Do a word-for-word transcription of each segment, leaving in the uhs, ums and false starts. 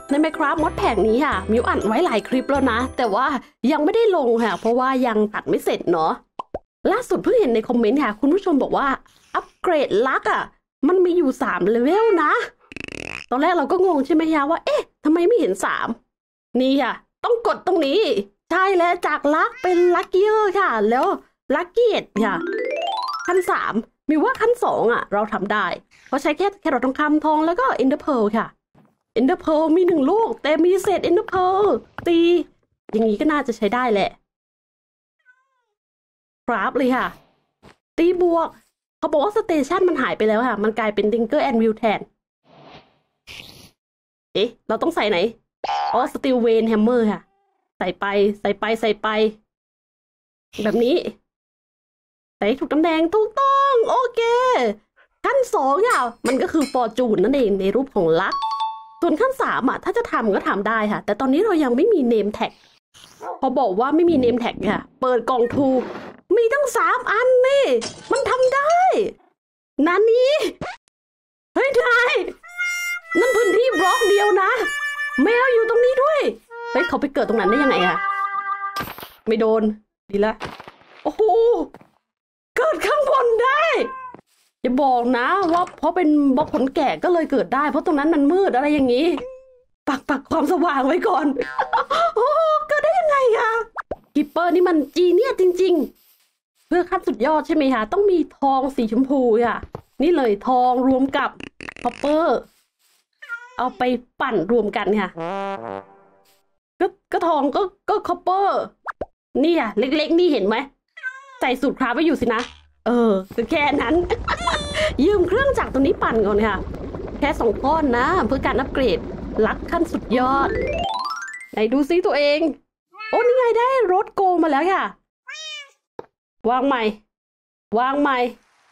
ใน Minecraft มอดแผงนี้ค่ะมิวอัดไว้หลายคลิปแล้วนะแต่ว่ายังไม่ได้ลงค่ะเพราะว่ายังตัดไม่เสร็จเนาะล่าสุดเพิ่งเห็นในคอมเมนต์ค่ะคุณผู้ชมบอกว่าอัปเกรดลักอ่ะมันมีอยู่สามเลเวลนะตอนแรกเราก็งงใช่ไหมคะว่าเอ๊ะทำไมไม่เห็นสามนี่ค่ะต้องกดตรงนี้ใช่แล้วจากลักเป็นลักเกอร์ค่ะแล้วลักเกียดค่ะขั้นสามมิวว่าขั้นสองอ่ะเราทำได้เพราะใช้แค่แครอททองคำทองแล้วก็เอนเดอร์เพลค่ะเอนเดอร์เพลมีหนึ่งลูกแต่มีเศษเอนเดอร์เพลตีอย่างนี้ก็น่าจะใช้ได้แหละกราฟเลยค่ะตีบวกเขาบอกว่าสเตชันมันหายไปแล้วค่ะมันกลายเป็นดิงเกอร์แอนด์วิลแทนเอ๊ะเราต้องใส่ไหนอ๋อสตีลเวนแฮมเมอร์ค่ะใส่ไปใส่ไปใส่ไปแบบนี้ใส่ถูกตำแหน่งถูกต้องโอเคขั้นสองค่ะมันก็คือฟอร์จูนนั่นเองในรูปของลักส่วนขั้นสามอ่ะถ้าจะทำก็ทำได้ค่ะแต่ตอนนี้เรายังไม่มีเนมแท็กพอบอกว่าไม่มีเนมแท็กค่ะเปิดกล่องทูมีตั้งสามอันนี่มันทำได้นั่นนี้เฮ้ยทายนั่นพื้นที่บล็อกเดียวนะแมวอยู่ตรงนี้ด้วยเฮ้ยเขาไปเกิดตรงนั้นได้ยังไงอะไม่โดนดีละโอ้โหเกิดข้างบนได้อย่าบอกนะว่าเพราะเป็นบล็อกขนแกะก็เลยเกิดได้เพราะตรงนั้นมันมืดอะไรอย่างนี้ปักปักความสว่างไว้ก่อนโอ้เกิดได้ยังไงคะกิปเปอร์นี่มันจีเนียสจริงๆเพื่อขั้นสุดยอดใช่ไหมคะต้องมีทองสีชมพูค่ะนี่เลยทองรวมกับคอปเปอร์เอาไปปั่นรวมกันค่ะก็ก็ทองก็ก็คอปเปอร์นี่อ่ะเล็กๆนี่เห็นไหมใส่สูตรคราฟไว้อยู่สินะเออคือแค่นั้น ยืมเครื่องจักรตัวนี้ปั่นก่อนค่ะแค่สองก้อนนะเพื่อการอัปเกรดลักขั้นสุดยอดไหนดูซิตัวเองโอ้นี่ไงได้รถโกงมาแล้วค่ะวางใหม่วางใหม่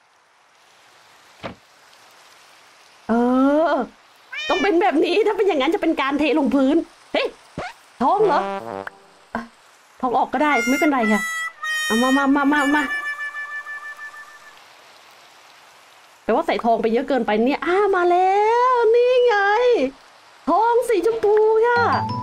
เออต้องเป็นแบบนี้ถ้าเป็นอย่างนั้นจะเป็นการเทลงพื้นเฮ้ยท้องเหรอท้องออกก็ได้ไม่เป็นไรค่ะเอามามามามามาแปลว่าใส่ทองไปเยอะเกินไปเนี่ยอ้ามาแล้วนี่ไงทองสีชมพูค่ะ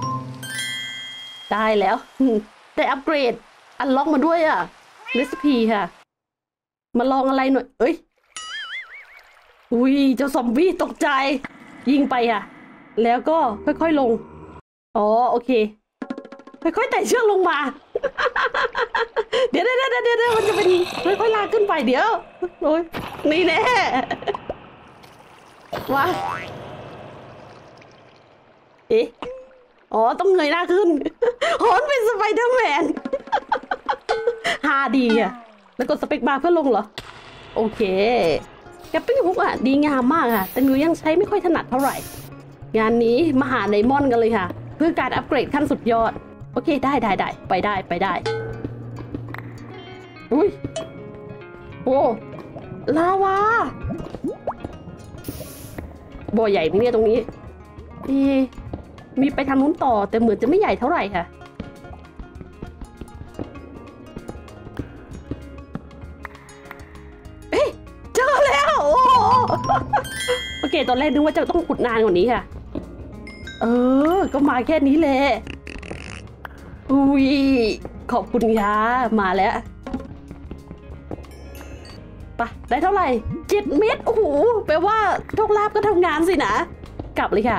ได้แล้วได้อัปเกรดอันล็อกมาด้วยอ่ะเรซิปีค่ะมาลองอะไรหน่อยเอ้ยอุ้ยเจ้าซอมบี้ตกใจยิงไปค่ะแล้วก็ค่อยๆลงอ๋อโอเคค่อยๆไต่เชือกลงมา เดี๋ยวเดี๋ยวเดี๋ยวเดี๋ยวมันจะเป็นค่อยๆลากขึ้นไปเดี๋ยวโอ้ยนี่แน่ว้าเอ๊ะอ๋อต้องเงยหน้าขึ้นโหนเป็นสไปเดอร์แมนฮาดีอ่ะแล้วกดสเปคบาร์เพื่อลงเหรอโอเคแกปปิ้งฮุกอ่ะดีงามมากค่ะแต่มิวยังใช้ไม่ค่อยถนัดเท่าไหร่งานนี้มาหาไดมอนด์กันเลยค่ะเพื่อการอัปเกรดขั้นสุดยอดโอเคได้ได้ได้ไปได้ไปได้อุ้ยโอ้ลาวาบ่อใหญ่เนี่ยตรงนี้มีมีไปทางนู้นต่อแต่เหมือนจะไม่ใหญ่เท่าไหร่ค่ะเอ๊ะเจอแล้วโอ้โอเคตอนแรกนึกว่าจะต้องขุดนานกว่านี้ค่ะเออก็มาแค่นี้แหละอุ้ยขอบคุณค่ะมาแล้วปะได้เท่าไหร่เจ็ดเม็ดโอ้โหแปลว่าโชคลาภก็ทำงานสินะกลับเลยค่ะ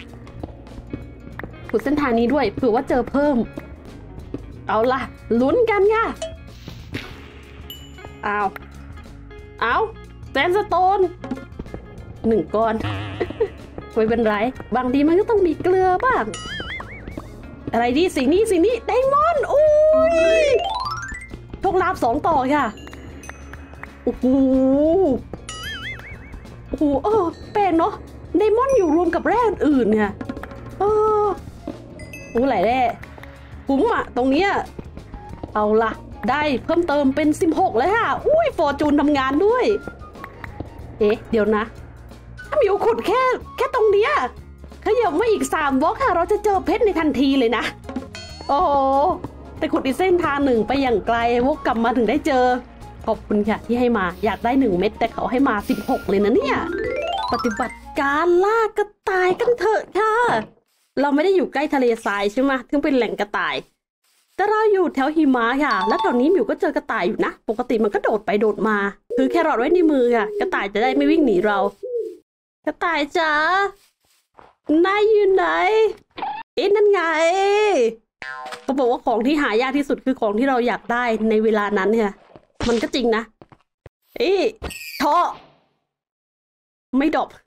ขุดเส้นทางนี้ด้วยเผื่อว่าเจอเพิ่มเอาล่ะลุ้นกันค่ะเอาเอาแซนสโตนหนึ่งก้อนไม่เป็นไรบางทีมันก็ต้องมีเกลือบ้างอะไรดีสิ่งนี้สิ่งนี้ไดมอนด์อุ้ยโชคลาภสองต่อค่ะโอ้โหโอ้โหเออเป็นเนาะไดมอนด์อยู่รวมกับแร่อื่นเนี่ยเออโอ้หลายแร่คุ้มอ่ะตรงเนี้ยเอาล่ะได้เพิ่มเติมเป็นสิบหกเลยค่ะอุ้ยฟอร์จูนทำงานด้วยเอ๊ะเดี๋ยวนะถ้ามิวขุดแค่แค่ตรงเนี้ยขยับมาอีกสามบล็อกค่ะเราจะเจอเพชรในทันทีเลยนะโอ้โหแต่ขุดอีกเส้นทางหนึ่งไปอย่างไกลวกกลับมาถึงได้เจอขอบคุณค่ะที่ให้มาอยากได้หนึ่งเม็ดแต่เขาให้มาสิบหกเลยนะเนี่ยปฏิบัติการล่ากระต่ายกันเถอะค่ะเราไม่ได้อยู่ใกล้ทะเลทรายใช่ไหมถึงเป็นแหล่งกระต่ายแต่เราอยู่แถวหิมะค่ะแล้วแถวนี้มิวก็เจอกระต่ายอยู่นะปกติมันก็โดดไปโดดมาคือแครอทไว้ในมือค่ะกระต่ายจะได้ไม่วิ่งหนีเรากระต่ายจ๋านายอยู่ไหนเอ๊ะนั่นไงเขาบอกว่าของที่หายากที่สุดคือของที่เราอยากได้ในเวลานั้นเนี่ยมันก็จริงนะเอ๊ะท่อไม่ดบ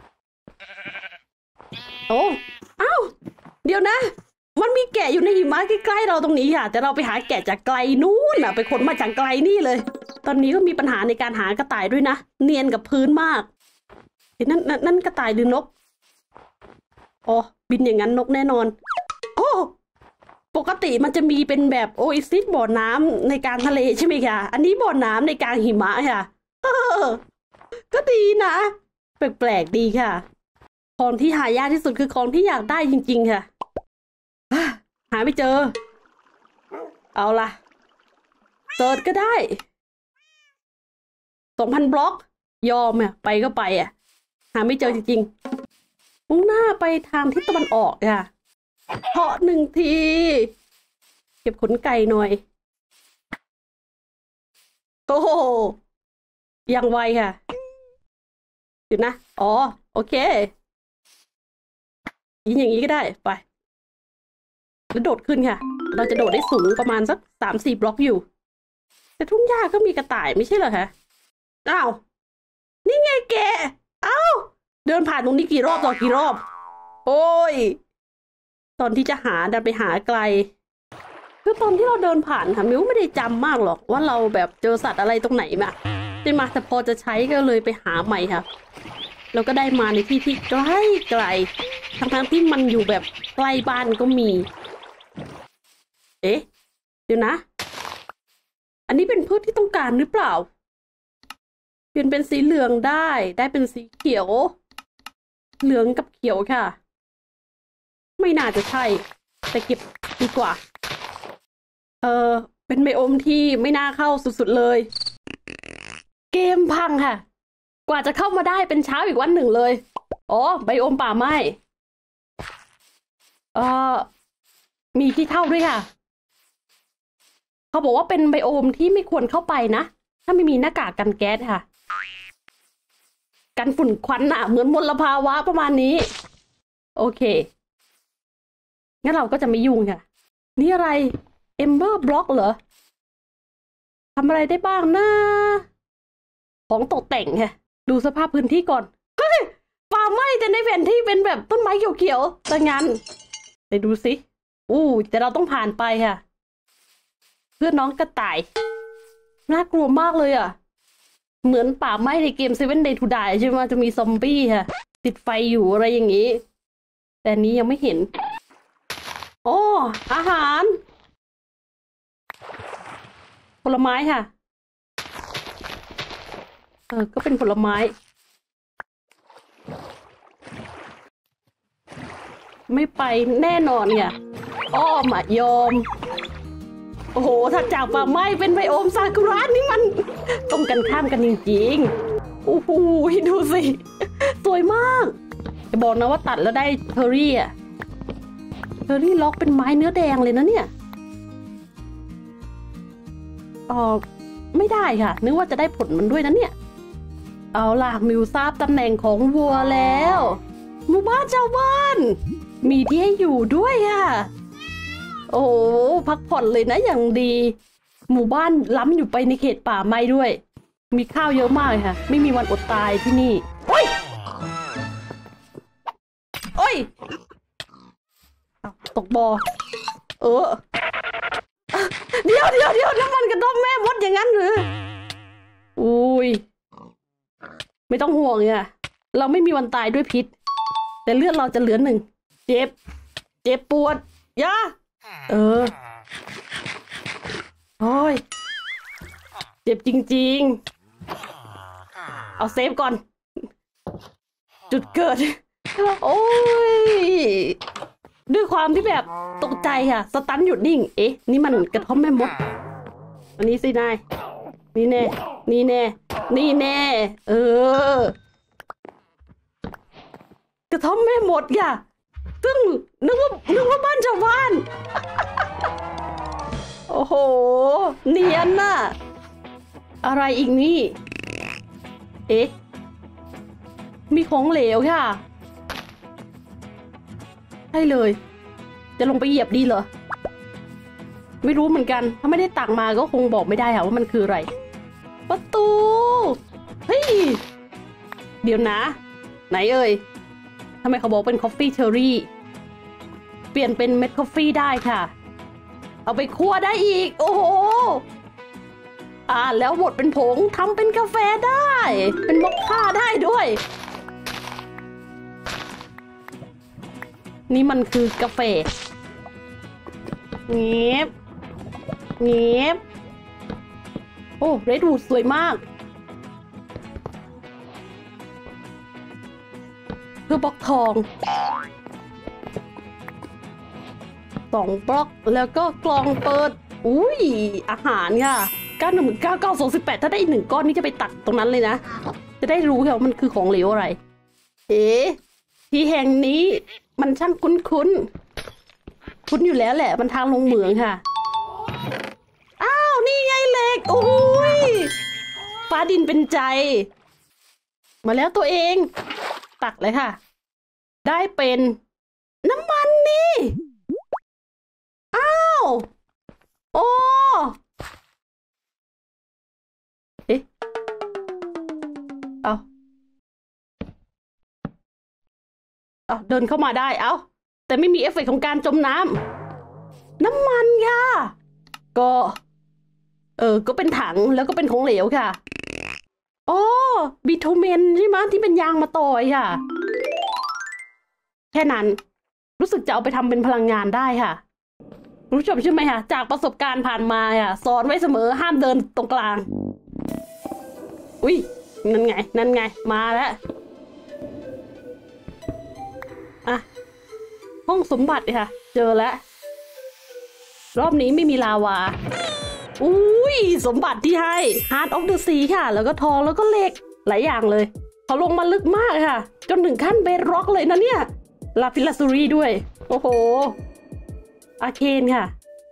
โอ้อ้าวเดี๋ยวนะมันมีแกะอยู่ในหิมะใกล้ๆเราตรงนี้ค่ะแต่เราไปหาแกะจากไกลนู้นอ่ะไปขนมาจากไกลนี่เลยตอนนี้ก็มีปัญหาในการหากระต่ายด้วยนะเนียนกับพื้นมากนั่นนั่นนั่นกระต่ายหรือนกอ๋อบินอย่างนั้นนกแน่นอนโอ้ปกติมันจะมีเป็นแบบโอเอซิสบ่อน้ำในกลางทะเลใช่ไหมคะอันนี้บ่อน้ำในกลางหิมะค่ะเออก็ดีนะแปลกๆดีค่ะของที่หายากที่สุดคือของที่อยากได้จริงๆค่ะหาไม่เจอเอาล่ะเซิร์ชก็ได้สองพันบล็อกยอมอ่ะไปก็ไปอ่ะหาไม่เจอจริงๆมุ่งหน้าไปทางทิศตะวันออกค่ะเพาะหนึ่งทีเก็บขนไก่หน่อยโอ้โหยังไวค่ะหยุดนะอ๋อโอเคยิงอย่างนี้ก็ได้ไปแล้วโดดขึ้นค่ะเราจะโดดได้สูงประมาณสักสามสี่บล็อกอยู่แต่ทุ่งหญ้าก็มีกระต่ายไม่ใช่เหรอคะอ้าวนี่ไงแกอ้าวเดินผ่านตรงนี้กี่รอบต่อกี่รอบโอ้ยตอนที่จะหาดันไปหาไกลคือตอนที่เราเดินผ่านค่ะมิวไม่ได้จำมากหรอกว่าเราแบบเจอสัตว์อะไรตรงไหนมาใช่ไหมแต่พอจะใช้ก็เลยไปหาใหม่ค่ะเราก็ได้มาในที่ที่ใกล้ไกลทั้งๆที่มันอยู่แบบใกล้บ้านก็มีเอ๊ะเดี๋ยวนะอันนี้เป็นพืชที่ต้องการหรือเปล่าเปลี่ยนเป็นสีเหลืองได้ได้เป็นสีเขียวเหลืองกับเขียวค่ะไม่น่าจะใช่แต่เก็บดีกว่าเออเป็นไบโอมที่ไม่น่าเข้าสุดๆเลยเกมพังค่ะกว่าจะเข้ามาได้เป็นเช้าอีกวันหนึ่งเลยอ๋อไบโอมป่าไม้เออมีขี้เถ้าด้วยค่ะเขาบอกว่าเป็นไบโอมที่ไม่ควรเข้าไปนะถ้าไม่มีหน้ากากกันแก๊สค่ะกันฝุ่นควันอะเหมือนมลภาวะประมาณนี้โอเคงั้นเราก็จะไม่ยุ่งค่ะนี่อะไรเอมเบอร์บล็อกเหรอทำอะไรได้บ้างนะของตกแต่งค่ะดูสภาพพื้นที่ก่อนเฮ้ยป่าไม้แต่ในแผนที่เป็นแบบต้นไม้เขียวๆแต่งั้นไปดูสิอู้แต่เราต้องผ่านไปค่ะเพื่อนน้องกระต่ายน่ากลัวมากเลยอ่ะเหมือนป่าไม้ในเกม Seven Day to Die ใช่ไหมจะมีซอมบี้ค่ะติดไฟอยู่อะไรอย่างนี้แต่นี้ยังไม่เห็นโอ้อาหารผลไม้ค่ะเออก็เป็นผลไม้ไม่ไปแน่นอนเนี่ยอ้อมอ่ะยอมโอ้โหถ้าจากป่าไม้เป็นไบโอมซากุระนี่มันตรงกันข้ามกันจริงๆโอ้โหดูสิสวยมากจะบอกนะว่าตัดแล้วได้เทอร์รี่อ่ะเทอร์รี่ล็อกเป็นไม้เนื้อแดงเลยนะเนี่ยอ๋อไม่ได้ค่ะนึกว่าจะได้ผลมันด้วยนะเนี่ยเอาล่ะมิวทราบตำแหน่งของวัวแล้วหมู่บ้านชาวบ้านมีที่ให้อยู่ด้วยค่ะโอ้พักผ่อนเลยนะอย่างดีหมู่บ้านล้ำอยู่ไปในเขตป่าไม้ด้วยมีข้าวเยอะมากค่ะไม่มีวันอดตายที่นี่โอ้ยโอ้ยตกบ่อเออเดี๋ยวเดี๋ยวเดี๋ยวน้ำมันกระด้อมแม่มดอย่างนั้นหรืออุ้ยไม่ต้องห่วงอ่ะเราไม่มีวันตายด้วยพิษแต่เลือดเราจะเหลือหนึ่งเจ็บเจ็บปวดยาเออโอ้ยเจ็บจริงๆเอาเซฟก่อนจุดเกิดโอ้ยด้วยความที่แบบตกใจค่ะสตันหยุดนิ่งเอ๊ะนี่มันกระท่อมแม่มดอันนี้สินายนี่แน่นี่แน่นี่แน่เออกระท่อมแม่มดค่ะซึ่งนึกว่านึกว่าบ้านชาวบ้าน โอ้โหเนียนน่ะอะไรอีกนี่เอ๊ะมีของเหลวค่ะใช่เลยจะลงไปเหยียบดีเหรอไม่รู้เหมือนกันถ้าไม่ได้ตักมาก็คงบอกไม่ได้ค่ะว่ามันคืออะไรประตูเฮ้ยเดี๋ยวนะไหนเอ่ยทำไมเขาบอกเป็นคอฟฟี่เชอรี่เปลี่ยนเป็นเม็ดคอฟฟี่ได้ค่ะเอาไปคั่วได้อีกโอ้โหอ่าแล้วบดเป็นผงทำเป็นกาแฟได้เป็นมอคค่าได้ด้วยนี่มันคือกาแฟเงียบเงียบโอ้เรดวูดสวยมากคือบล็อกทองสองบล็อกแล้วก็กล่องเปิดอุ้ยอาหารค่ะเก้าหนึ่งเก้าเก้าสองสิบแปดถ้าได้อีกหนึ่งก้อนนี้จะไปตักตรงนั้นเลยนะจะได้รู้ค่ะว่ามันคือของเหลวอะไรเอ๊ะที่แห่งนี้มันช่างคุ้นคุ้นคุ้นอยู่แล้วแหละมันทางลงเหมืองค่ะอ้าวนี่ไงเหล็กโอ้ยฟ้าดินเป็นใจมาแล้วตัวเองตักเลยค่ะได้เป็นน้ำมันนี่อ้าวโอ้เอ๊ะเอาเอาเดินเข้ามาได้เอาแต่ไม่มีเอฟเฟกต์ของการจมน้ำน้ำมันค่ะก็เออก็เป็นถังแล้วก็เป็นของเหลวค่ะโอ้บิทูเมนใช่ไหมที่เป็นยางมาต่อยค่ะแค่นั้นรู้สึกจะเอาไปทำเป็นพลังงานได้ค่ะรู้ชมใช่ไหมคะจากประสบการณ์ผ่านมาค่ะสอนไว้เสมอห้ามเดินตรงกลางอุ้ยนั่นไงนั่นไงมาแล้วอ่ะห้องสมบัติค่ะเจอแล้วรอบนี้ไม่มีลาวาอุ้ยสมบัติที่ให้ Heart of the Sea ค่ะแล้วก็ทองแล้วก็เหล็กหลายอย่างเลยเขาลงมาลึกมากค่ะจนถึงขั้นเบดร็อกเลยนะเนี่ยลาพิลาซูรีด้วยโอ้โหอาเคนค่ะ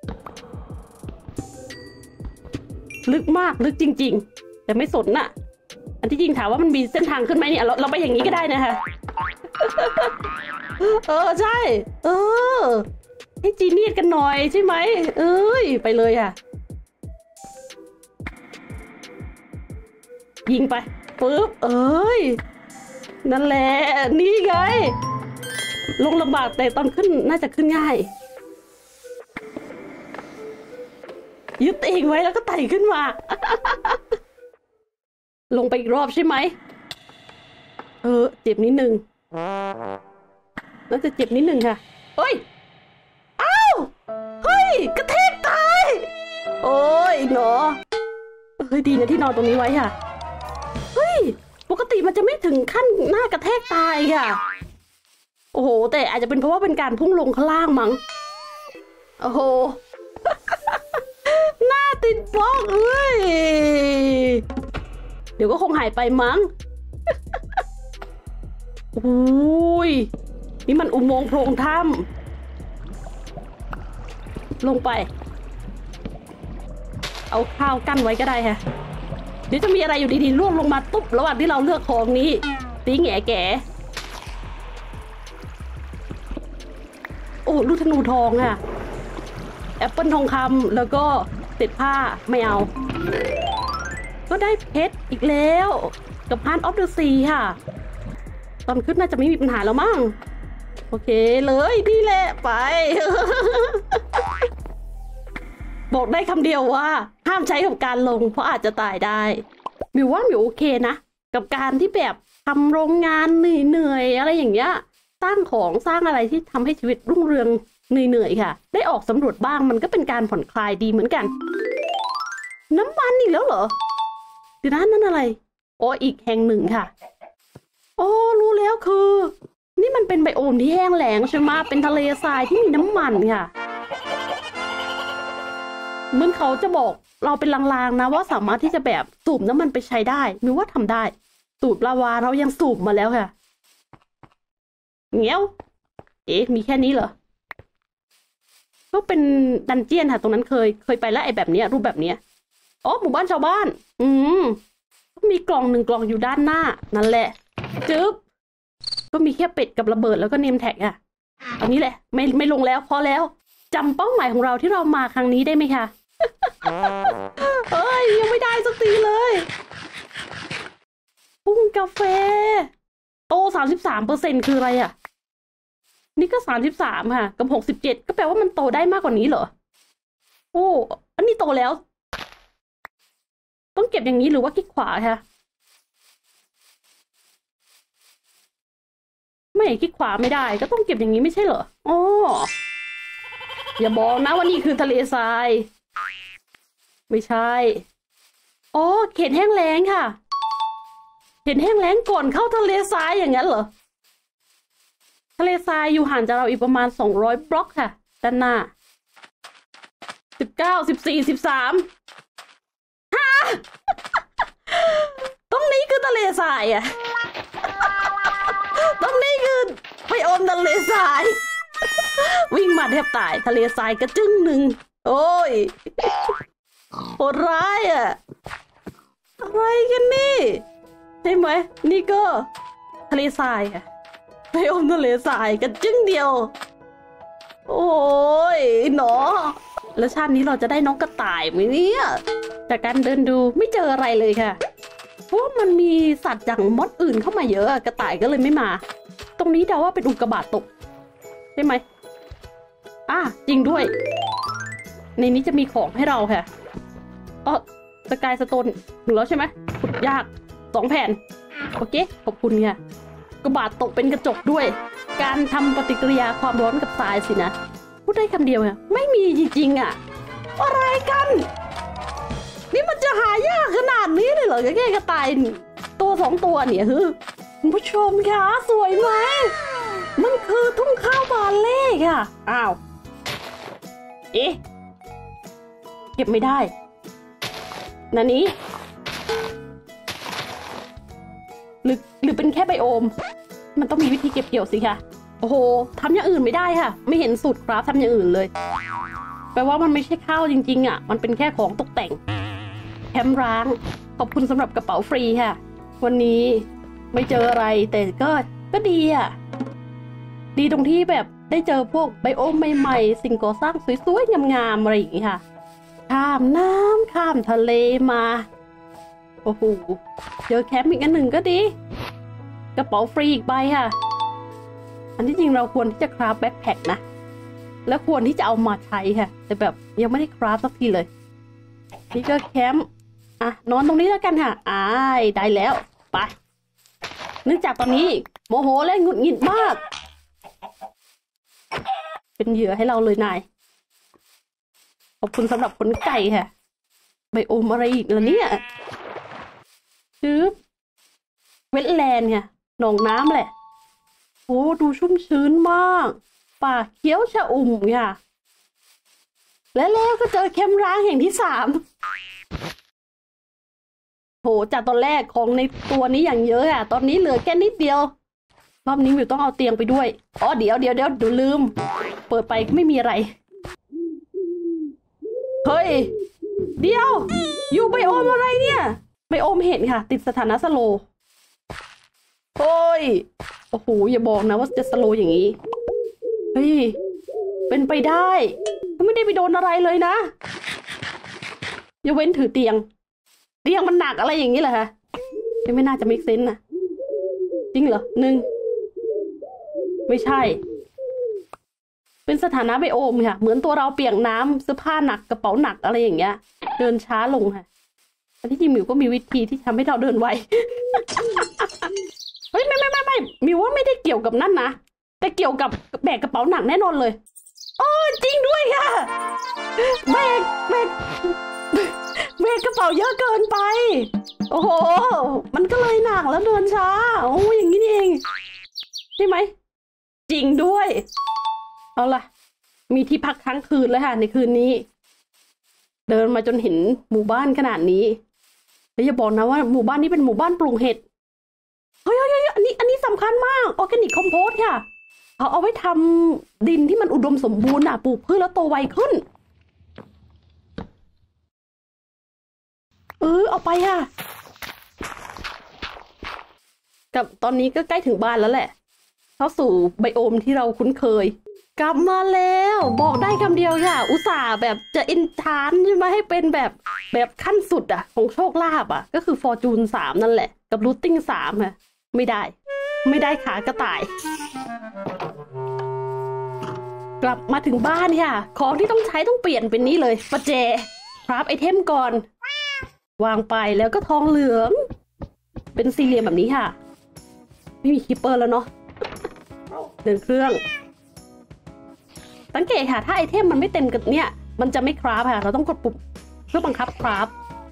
ลึกมากลึกจริงๆแต่ไม่สนน่ะอันที่จริงถามว่ามันมีเส้นทางขึ้นไหมเนี่ยเราเราไปอย่างนี้ก็ได้นะคะ เออใช่เออให้จีเนียสกันหน่อยใช่ไหมเอ้ยไปเลยค่ะยิงไปปึ๊บเอ้ยนั่นแหละนี่ไงลงลำบากแต่ตอนขึ้นน่าจะขึ้นง่ายยึดเองไว้แล้วก็ไต่ขึ้นมา ลงไปอีกรอบใช่ไหมเออเจ็บนิดนึงน่าจะเจ็บนิดนึงค่ะเฮ้ยอ้าวเฮ้ยกระแทกตายโอ้ยเนาะเฮ้ยดีนะที่นอนตรงนี้ไว้ค่ะเฮ้ยปกติมันจะไม่ถึงขั้นหน้ากระแทกตายค่ะโอ้โหแต่อาจจะเป็นเพราะว่าเป็นการพุ่งลงข้างล่างมั้งโอ้โห หน้าติดบล็อกเอ้ยเดี๋ยวก็คงหายไปมั้ง อุ้ยนี่มันอุโมงค์โพรงถ้ำลงไปเอาข้าวกั้นไว้ก็ได้ค่ะเดี๋ยวจะมีอะไรอยู่ดีๆร่วงลงมาตุ๊บระหว่างที่เราเลือกของนี้ตีแง่แก่โอ้ลูกธนูทองค่ะแอปเปิลทองคำแล้วก็ติดผ้าไม่เอาก็ได้เพชรอีกแล้วกับHeart of the Seaค่ะตอนขึ้นน่าจะไม่มีปัญหาแล้วมั้งโอเคเลยนี่แหละไป บอกได้คำเดียวว่าห้ามใช้กับการลงเพราะอาจจะตายได้มิวว่ามิวโอเคนะกับการที่แบบทำโรงงานเหนื่อยๆอะไรอย่างเงี้ยสร้างของสร้างอะไรที่ทำให้ชีวิตรุ่งเรืองเหนื่อยๆค่ะได้ออกสำรวจบ้างมันก็เป็นการผ่อนคลายดีเหมือนกันน้ำมันอีกแล้วเหรอเดี๋ยวนะนั่นอะไรอ๋ออีกแห่งหนึ่งค่ะอ๋อรู้แล้วคือนี่มันเป็นไบโอมที่แห้งแล้งใช่ไหมเป็นทะเลทรายที่มีน้ำมันค่ะเหมือนเขาจะบอกเราเป็นลางๆนะว่าสามารถที่จะแบบสูบน้ำมันไปใช้ได้มิวว่าทำได้สูบลาวาเรายังสูบมาแล้วค่ะเงี้ยวเอ๊ะมีแค่นี้เหรอก็เป็นดันเจียนค่ะตรงนั้นเคยเคยไปแล้วไอ้แบบเนี้ยรูปแบบเนี้ยอ๋อหมู่บ้านชาวบ้านอืมมีกล่องหนึ่งกล่องอยู่ด้านหน้านั่นแหละจึ๊บก็มีแค่เป็ดกับระเบิดแล้วก็เนมแท็กอะอันนี้แหละไม่ไม่ลงแล้วพอแล้วจำเป้าหมายของเราที่เรามาครั้งนี้ได้ไหมคะ เอ้ยยังไม่ได้สักทีเลยปุ้งกาแฟโตสามสิบสามเปอร์เซ็นคืออะไรอะนี่ก็สามสิบสามค่ะกับหกสิบเจ็ดก็แปลว่ามันโตได้มากกว่านี้เหรอโอ้อันนี้โตแล้วต้องเก็บอย่างนี้หรือว่าคลิกขวาค่ะไม่คลิกขวาไม่ได้ก็ต้องเก็บอย่างนี้ไม่ใช่เหรออ๋ออย่าบอกนะว่านี่คือทะเลทรายไม่ใช่อ๋อเขตแห้งแล้งค่ะเขตแห้งแล้งก่อนเข้าทะเลทรายอย่างนั้นเหรอทะเลทรายอยู่ห่างจากเราอีกประมาณสองร้อยบล็อกค่ะด้านหน้าสิบเก้าสิบสี่สิบสามฮะตรงนี้คือทะเลทรายอ่ะตรงนี้คือไปอมทะเลทรายวิ่งมาแทบตายทะเลทรายกระจึ้งหนึ่งโอ้ยโหดร้ายอ่ะอะไรกันนี่ใช่ไหมนี่ก็ทะเลทรายอ่ะไปอมทะเลทรายกระจึ้งเดียวโอ้ยหนอแล้วชาตินี้เราจะได้น้องกระต่ายไหมเนี่ยจากการเดินดูไม่เจออะไรเลยค่ะเพราะมันมีสัตว์อย่างมดอื่นเข้ามาเยอะกระต่ายก็เลยไม่มาตรงนี้เดาว่าเป็นอุกกาบาตตกใช่ไหมอ่ะจริงด้วยในนี้จะมีของให้เราค่ะอ๋อสกายสโตนหนึ่งแล้วใช่ไหมขุดยากสองแผ่นโอเคขอบคุณค่ะกระบาดตกเป็นกระจกด้วยการทำปฏิกิริยาความร้อนกับทรายสินะพูดได้คำเดียวค่ะไม่มีจริงๆอ่ะอะไรกันนี่มันจะหายากขนาดนี้เลยเหรอแค่กระต่ายตัวสองตัวเนี่ยคือคุณผู้ชมคะสวยไหมมันคือทุ่งข้าวบาเล่ค่ะอ้าวเอ๊ะเก็บไม่ได้นันนี้หรือหรือเป็นแค่ไบโอมมันต้องมีวิธีเก็บเกี่ยวสิคะโอ้โหทำอย่างอื่นไม่ได้ค่ะไม่เห็นสูตรคราฟทำอย่างอื่นเลยแปลว่ามันไม่ใช่ข้าวจริงๆอ่ะมันเป็นแค่ของตกแต่งแคมป์ร้างขอบคุณสำหรับกระเป๋าฟรีค่ะวันนี้ไม่เจออะไรแต่ก็ก็ดีอ่ะดีตรงที่แบบได้เจอพวกไบโอมใหม่ๆสิ่งก่อสร้างสวยๆงามๆอะไรอย่างงี้ค่ะข้ามน้ำข้ามทะเลมาโอ้โหเจอแคมป์อีกอันหนึ่งก็ดีกระเป๋าฟรีอีกใบค่ะอันที่จริงเราควรที่จะคราฟแบ็คแพ็คนะแล้วควรที่จะเอามาใช้ค่ะแต่แบบยังไม่ได้คราฟสักทีเลยนี่ก็แคมป์อ่ะนอนตรงนี้แล้วกันค่ะอ้ายได้แล้วไปเนื่องจากตอนนี้โมโหและหงุดหงิดมากเป็นเหยื่อให้เราเลยนายขอบคุณสำหรับขนไก่ค่ะไบโอมอะไรอีกล่ะเนี่ยชื้อเวทแลนด์ค่ะหนองน้ำแหละโอ้ดูชุ่มชื้นมากป่าเขียวชอุ่มค่ะและแล้วก็เจอแคมป์ร้างแห่งที่สามโหจากตอนแรกของในตัวนี้อย่างเยอะอะตอนนี้เหลือแค่นิดเดียวรอบนี้วิวต้องเอาเตียงไปด้วยอ๋อเดี๋ยวเดี๋ยวเดี๋ยวเดี๋ยวลืมเปิดไปไม่มีอะไรเฮ้ยเดี๋ยวอยู่ไบโอมอะไรเนี่ยไบโอมเห็นค่ะติดสถานะสโลโอ้ยโอ้โหอย่าบอกนะว่าจะสโลอย่างนี้เฮ้ยเป็นไปได้ไม่ได้ไปโดนอะไรเลยนะอย่าเว้นถือเตียงเตียงมันหนักอะไรอย่างนี้เหรอคะไม่น่าจะมิกเซนนะจริงเหรอหนึ่งไม่ใช่เป็นสถานะไบโอมค่ะเหมือนตัวเราเปียกน้ำเสื้อผ้าหนักกระเป๋าหนักอะไรอย่างเงี้ยเดินช้าลงค่ะอันที่จริงมิวก็มีวิธีที่ทำให้เราเดินไว เฮ้ยไม่ไม่ไม่ไม่มิวว่าไม่ได้เกี่ยวกับนั่นนะแต่เกี่ยวกับแบกกระเป๋าหนักแน่นอนเลยโอ้จริงด้วยค่ะแบกแบกแบกกระเป๋าเยอะเกินไปโอ้โหมันก็เลยหนักแล้วเดินช้าโอ้อย่างนี้นี่เองใช่ไหมจริงด้วยเอาล่ะมีที่พักค้างคืนแล้วค่ะในคืนนี้เดินมาจนเห็นหมู่บ้านขนาดนี้แล้วอย่าบอกนะว่าหมู่บ้านนี้เป็นหมู่บ้านปลูกเห็ดเฮ้ยเฮ้ยอันนี้อันนี้สำคัญมากออร์แกนิกคอมโพสต์ค่ะเขาเอาไว้ทำดินที่มันอุดมสมบูรณ์อ่ะปลูกพืชแล้วโตไวขึ้นเออเอาไปค่ะกับตอนนี้ก็ใกล้ถึงบ้านแล้วแหละเข้าสู่ไบโอมที่เราคุ้นเคยกลับมาแล้วบอกได้คำเดียวค่ะอุตส่าห์แบบจะอินทานใช่ไหมให้เป็นแบบแบบขั้นสุดอ่ะของโชคลาภอ่ะก็คือฟอร์จูนสามนั่นแหละกับรูทติ้งสามอ่ะไม่ได้ไม่ได้ขากระต่ายกลับมาถึงบ้านค่ะของที่ต้องใช้ต้องเปลี่ยนเป็นนี้เลยประแจครับไอเทมก่อนวางไปแล้วก็ทองเหลืองเป็นสี่เหลี่ยมแบบนี้ค่ะไม่มีคิปเปอร์แล้วเนาะเดินเครื่องสังเกตค่ะถ้าไอเทมมันไม่เต็มกันเนี่ยมันจะไม่คราฟค่ะเราต้องกดปุ่มเพื่อบังคับคราฟ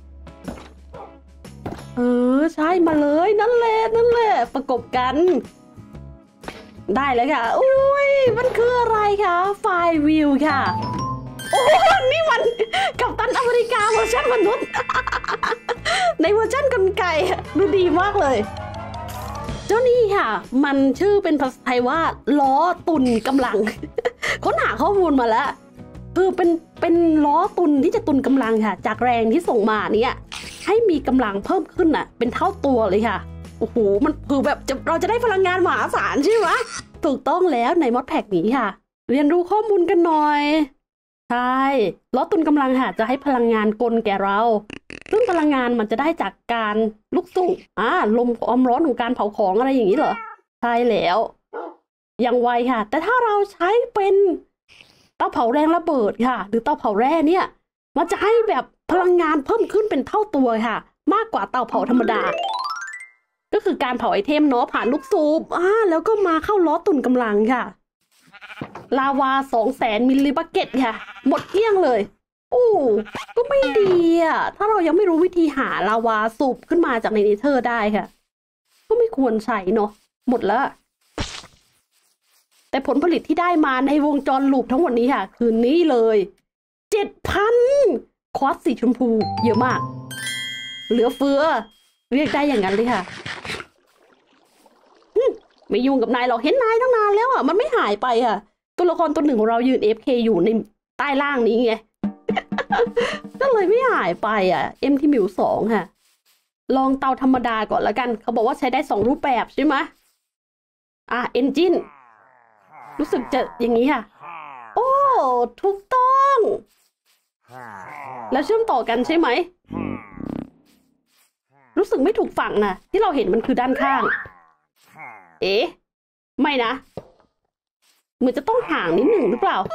เออใช่มาเลยนั่นแหละนั่นแหละประกบกันได้เลยค่ะอุ้ยมันคืออะไรคะไฟวิวค่ะโอ้นี่มันกัปตันอเมริกาเวอร์ชันมนุษย์ในเวอร์ชันกลไกดูดีมากเลยเจ้านี่ค่ะมันชื่อเป็นภาษาไทยว่าล้อตุนกำลังค้นหาข้อมูลมาแล้วคือเป็นเป็นล้อตุนที่จะตุนกำลังค่ะจากแรงที่ส่งมาเนี่ยให้มีกำลังเพิ่มขึ้นน่ะเป็นเท่าตัวเลยค่ะโอ้โหมันคือแบบจะเราจะได้พลังงานมหาศาลใช่ไหมถูกต้องแล้วในมอดแพ็กนี้ค่ะเรียนรู้ข้อมูลกันหน่อยใช่ล้อตุนกำลังค่ะจะให้พลังงานกลแก่เราซึ่งพลังงานมันจะได้จากการลุกสูบอ่าลมความร้อนของการเผาของอะไรอย่างนี้เหรอใช่แล้วอย่างไวค่ะแต่ถ้าเราใช้เป็นเตาเผาแรงระเบิดค่ะหรือเตาเผาแร่เนี่ยมันจะให้แบบพลังงานเพิ่มขึ้นเป็นเท่าตัวค่ะมากกว่าเตาเผาธรรมดาก็คือการเผาไอเทมเนาะผ่านลูกสูบอ่าแล้วก็มาเข้าล้อตุนกำลังค่ะลาวาสองแสนมิลลิบักเก็ตค่ะหมดเกลี้ยงเลยโอ้ก็ไม่ดีอ่ะถ้าเรายังไม่รู้วิธีหาลาวาสูบขึ้นมาจากในเนเธอร์ได้ค่ะก็ไม่ควรใช้เนาะหมดแล้วแต่ผลผลิตที่ได้มาในวงจรลูปทั้งหมดนี้ค่ะคือนี้เลยเจ็ดพันคอสสีชมพูเยอะมากเหลือเฟือเรียกได้อย่างนั้นเลยค่ะไม่ยุ่งกับนายหรอกเห็นนายตั้งนานแล้วอ่ะมันไม่หายไปอ่ะตัวละครตัวหนึ่งของเรายืน เอฟ เค อยู่ในใต้ล่างนี้ไง ก็เลยไม่หายไปอ่ะเอ็มที่มิวสองค่ะลองเตาธรรมดาก่อนละกันเขาบอกว่าใช้ได้สองรูปแบบใช่ไหมอ่ะเอนจินรู้สึกจะอย่างนี้ค่ะโอ้ถูกต้องแล้วเชื่อมต่อกันใช่ไหมรู้สึกไม่ถูกฝั่งนะที่เราเห็นมันคือด้านข้างเอ๊ะไม่นะเหมือนจะต้องห่างนิดหนึ่งหรือเปล่า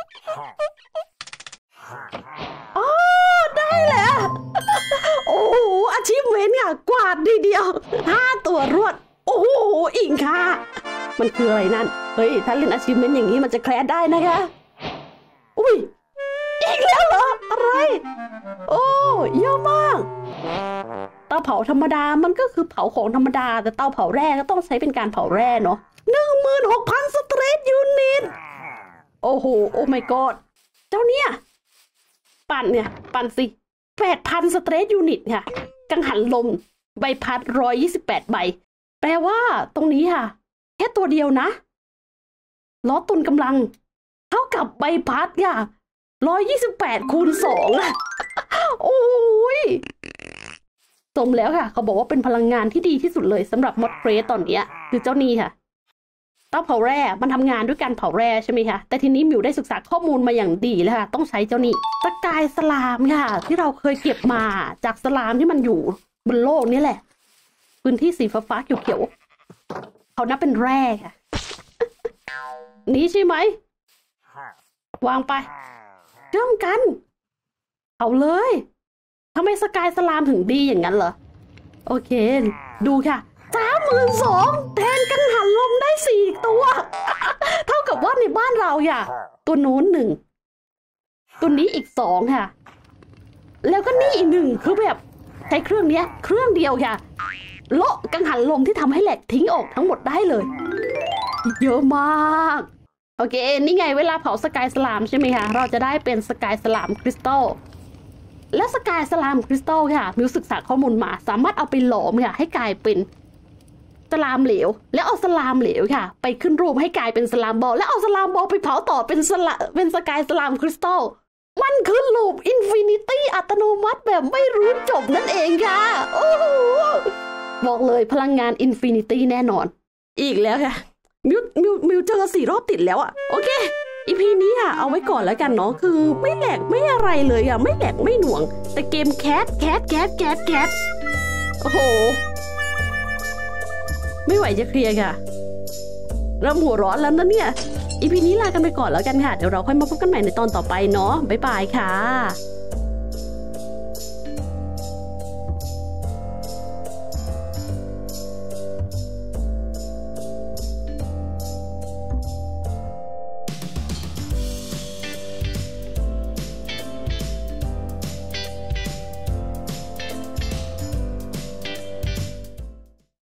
อ๋อได้แล้วโอ้โหอาชีพเว้นค่ะกวาดดีเดียวห้าตัวรวดโอ้โหอิงค่ะมันคืออะไรนั่นเฮ้ยถ้าเล่นอาชีพเว้นอย่างนี้มันจะแคร์ได้นะคะอุ้ยอีกแล้วเหรออะไรโอ้เยอะมากเตาเผาธรรมดามันก็คือเผาของธรรมดาแต่เตาเผาแร่ก็ต้องใช้เป็นการเผาแร่เนาะหนึ่งหมื่นหกพันสเตรทยูนิตโอ้โหโอ้ my god เจ้าเนี่ยปั่นเนี่ยปั่นสิแปดพันสเตรทยูนิตค่ะกังหันลมใบพัดร้อยยี่สิบแปดใบแปลว่าตรงนี้ค่ะแค่ตัวเดียวนะล้อตุนกำลังเท่ากับใบพัดค่ะร้อยยี่สิบแปดคูณสองอะโอ้ยสมแล้วค่ะเขาบอกว่าเป็นพลังงานที่ดีที่สุดเลยสำหรับมอดเฟรสตอนนี้คือเจ้านี่ค่ะเตาเผาแร่มันทำงานด้วยการเผาแร่ใช่ไหมคะแต่ทีนี้มิวได้ศึกษาข้อมูลมาอย่างดีแล้วค่ะต้องใช้เจ้านี่สกายสลามค่ะที่เราเคยเก็บมาจากสลามที่มันอยู่บนโลกนี่แหละพื้นที่สีฟ้าๆเขียวๆเขานับเป็นแร่ค่ะ นี้ใช่ไหมวางไปเชื่อมกันเอาเลยทำไมสกายสลามถึงดีอย่างนั้นเหรอโอเคดูค่ะสามหมื่นสองแทนกังหันลมได้สี่ตัวเท่ากับว่าในบ้านเราค่ะตัวนู้นหนึ่งตัวนี้อีกสองค่ะแล้วก็นี่อีกหนึ่งคือแบบใช้เครื่องนี้เครื่องเดียวค่ะโละกังหันลมที่ทำให้แหลกทิ้งออกทั้งหมดได้เลยเยอะมากโอเคนี่ไงเวลาเผาสกายสลามใช่ไหมคะเราจะได้เป็นสกายสลามคริสตัลและสกายสลามคริสตัลค่ะมิวศึกษาข้อมูลมาสามารถเอาไปหลอมค่ะให้กลายเป็นสลามเหลวแล้วเอาสลามเหลวค่ะไปขึ้นรูปให้กลายเป็นสลามบอลแล้วเอาสลามบอลไปเผาต่อเป็นสละเป็นสกายสลามคริสตัลมันคือลูปอินฟินิตี้อัตโนมัติแบบไม่รู้จบนั่นเองค่ะโอ้โหบอกเลยพลังงานอินฟินิตี้แน่นอนอีกแล้วค่ะมิวมิวมิวเจอสี่รอบติดแล้วอะโอเคอีพีนี้ค่ะเอาไว้ก่อนแล้วกันเนาะคือไม่แหลกไม่อะไรเลยอะไม่แหลกไม่หน่วงแต่เกมแคทแคทแคทแคทแคทโอ้โหไม่ไหวจะเคลียร์ค่ะเริ่มหัวร้อนแล้วนะเนี่ยอีพีนี้ลากันไปก่อนแล้วกันค่ะเดี๋ยวเราค่อยมาพบกันใหม่ในตอนต่อไปเนาะบ๊ายบายค่ะ